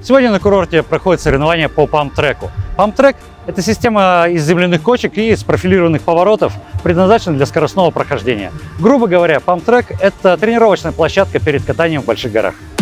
Сегодня на курорте проходит соревнование по памп-треку. Памп-трек – это система из земляных кочек и из профилированных поворотов, предназначена для скоростного прохождения. Грубо говоря, памп-трек – это тренировочная площадка перед катанием в больших горах.